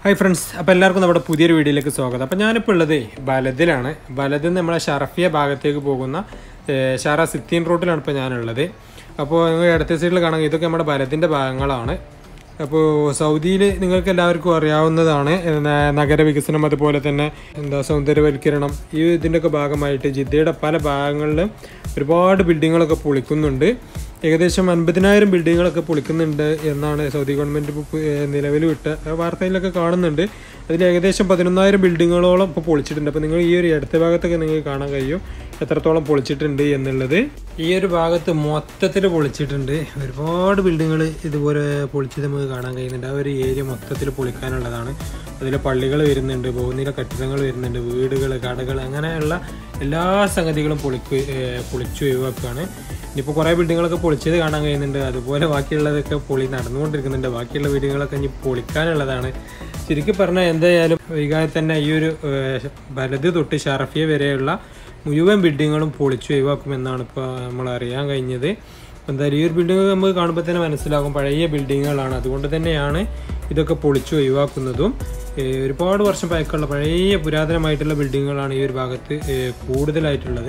Hi friends, അപ്പോൾ എല്ലാവർക്കും നമ്മുടെ പുതിയൊരു വീഡിയോയിലേക്ക് സ്വാഗതം. അപ്പോൾ ഞാനിപ്പോൾ ഉള്ളത് ബലദിലാണ്. ബലദിൽ നിന്ന് നമ്മളെ ഷറഫിയ ഭാഗത്തേക്ക് പോകുന്ന ഷാറ സിത്തീൻ റൂട്ടിലാണ് ഇപ്പോൾ ഞാനുള്ളത്. അപ്പോൾ നിങ്ങൾ ഇടത്തെ സൈഡിൽ കാണാം, ഇതൊക്കെ നമ്മുടെ ബലദിൻ്റെ ഭാഗങ്ങളാണ്. അപ്പോൾ സൗദിയിൽ നിങ്ങൾക്ക് എല്ലാവർക്കും അറിയാവുന്നതാണ് നഗരവികസനം, അതുപോലെ തന്നെ സൗന്ദര്യവൽക്കരണം. ഇതിൻ്റെയൊക്കെ ഭാഗമായിട്ട് ജിദ്ദയുടെ പല ഭാഗങ്ങളിലും ഒരുപാട് ബിൽഡിങ്ങുകളൊക്കെ പൊളിക്കുന്നുണ്ട്. ഏകദേശം 50,000 ബിൽഡിങ്ങുകളൊക്കെ പൊളിക്കുന്നുണ്ട് എന്നാണ് സൗദി ഗവൺമെൻറ് നിലവിൽ വിട്ട വാർത്തയിലൊക്കെ കാണുന്നുണ്ട്. അതിൽ ഏകദേശം 11,000 ബിൽഡിങ്ങുകളോളം ഇപ്പോൾ പൊളിച്ചിട്ടുണ്ട്. അപ്പോൾ നിങ്ങൾ ഈ ഒരു ഇടത്തെ ഭാഗത്തൊക്കെ നിങ്ങൾക്ക് കാണാൻ കഴിയും എത്രത്തോളം പൊളിച്ചിട്ടുണ്ട് എന്നുള്ളത്. ഈ ഒരു ഭാഗത്ത് മൊത്തത്തിൽ പൊളിച്ചിട്ടുണ്ട്. ഒരുപാട് ബിൽഡിങ്ങുകൾ ഇതുപോലെ പൊളിച്ചത് നമുക്ക് കാണാൻ കഴിയുന്നുണ്ട്. ആ ഒരു ഏരിയ മൊത്തത്തിൽ പൊളിക്കാനുള്ളതാണ്. അതിൽ പള്ളികൾ വരുന്നുണ്ട്, ബഹുനില കെട്ടിടങ്ങൾ വരുന്നുണ്ട്, വീടുകൾ, കടകൾ, അങ്ങനെയുള്ള എല്ലാ സംഗതികളും പൊളിച്ചു ഒഴിവാക്കുകയാണ്. ഇനിയിപ്പോൾ കുറേ ബിൽഡിങ്ങുകളൊക്കെ പൊളിച്ചത് കാണാൻ കഴിയുന്നുണ്ട്. അതുപോലെ ബാക്കിയുള്ളതൊക്കെ നടന്നുകൊണ്ടിരിക്കുന്നുണ്ട്. ബാക്കിയുള്ള ബിൽഡിങ്ങുകളൊക്കെ ഇനി പൊളിക്കാനുള്ളതാണ്. ശരിക്കും പറഞ്ഞാൽ എന്തായാലും വൈകാതെ തന്നെ ഈ ഒരു ബലദ് തൊട്ട് ഷറഫിയ വരെയുള്ള മുഴുവൻ ബിൽഡിങ്ങുകളും പൊളിച്ചു ഒഴിവാക്കുമെന്നാണ് ഇപ്പോൾ നമ്മൾ അറിയാൻ കഴിഞ്ഞത്. എന്തായാലും ഈ ഒരു ബിൽഡിംഗ് നമുക്ക് കാണുമ്പോൾ തന്നെ മനസ്സിലാകും പഴയ ബിൽഡിങ്ങുകളാണ്. അതുകൊണ്ട് തന്നെയാണ് ഇതൊക്കെ പൊളിച്ചു ഒഴിവാക്കുന്നതും. ഒരുപാട് വർഷം പഴക്കമുള്ള പഴയ പുരാതനമായിട്ടുള്ള ബിൽഡിങ്ങുകളാണ് ഈ ഒരു ഭാഗത്ത് കൂടുതലായിട്ടുള്ളത്.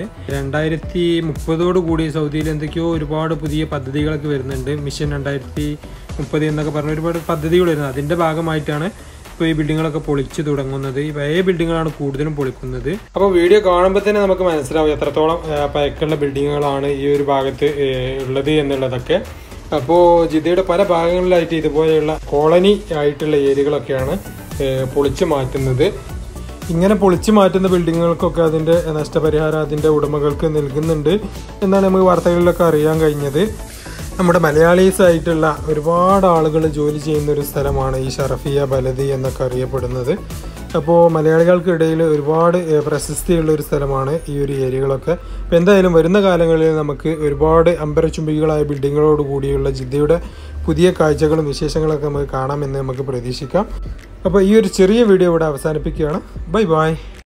2030 സൗദിയിൽ എന്തൊക്കെയോ ഒരുപാട് പുതിയ പദ്ധതികളൊക്കെ വരുന്നുണ്ട്. മിഷൻ 2030 എന്നൊക്കെ പറഞ്ഞ ഒരുപാട് പദ്ധതികൾ വരുന്നത്. അതിൻ്റെ ഭാഗമായിട്ടാണ് ഇപ്പോൾ ഈ ബിൽഡിങ്ങുകളൊക്കെ പൊളിച്ചു തുടങ്ങുന്നത്. ഈ പഴയ ബിൽഡിങ്ങുകളാണ് കൂടുതലും പൊളിക്കുന്നത്. അപ്പോൾ വീഡിയോ കാണുമ്പോൾ തന്നെ നമുക്ക് മനസ്സിലാവും എത്രത്തോളം പഴക്കമുള്ള ബിൽഡിങ്ങുകളാണ് ഈ ഒരു ഭാഗത്ത് ഉള്ളത് എന്നുള്ളതൊക്കെ. അപ്പോൾ ജിദ്ദയുടെ പല ഭാഗങ്ങളിലായിട്ട് ഇതുപോലെയുള്ള കോളനി ആയിട്ടുള്ള ഏരിയകളൊക്കെയാണ് പൊളിച്ചു മാറ്റുന്നത്. ഇങ്ങനെ പൊളിച്ചു മാറ്റുന്ന ബിൽഡിങ്ങുകൾക്കൊക്കെ അതിൻ്റെ നഷ്ടപരിഹാരം അതിൻ്റെ ഉടമകൾക്ക് നൽകുന്നുണ്ട് എന്നാണ് നമുക്ക് വാർത്തകളിലൊക്കെ അറിയാൻ കഴിഞ്ഞത്. നമ്മുടെ മലയാളീസ് ആയിട്ടുള്ള ഒരുപാട് ആളുകൾ ജോലി ചെയ്യുന്ന ഒരു സ്ഥലമാണ് ഈ ഷറഫിയ ബലദി എന്നൊക്കെ അറിയപ്പെടുന്നത്. അപ്പോൾ മലയാളികൾക്കിടയിൽ ഒരുപാട് പ്രശസ്തിയുള്ള ഒരു സ്ഥലമാണ് ഈ ഒരു ഏരിയകളൊക്കെ. അപ്പോൾ എന്തായാലും വരുന്ന കാലങ്ങളിൽ നമുക്ക് ഒരുപാട് അമ്പരചുംബികളായ ബിൽഡിങ്ങുകളോട് കൂടിയുള്ള ജിദ്ദയുടെ പുതിയ കാഴ്ചകളും വിശേഷങ്ങളൊക്കെ നമുക്ക് കാണാമെന്ന് നമുക്ക് പ്രതീക്ഷിക്കാം. അപ്പോൾ ഈ ഒരു ചെറിയ വീഡിയോ ഇവിടെ അവസാനിപ്പിക്കുകയാണ്. Bye by.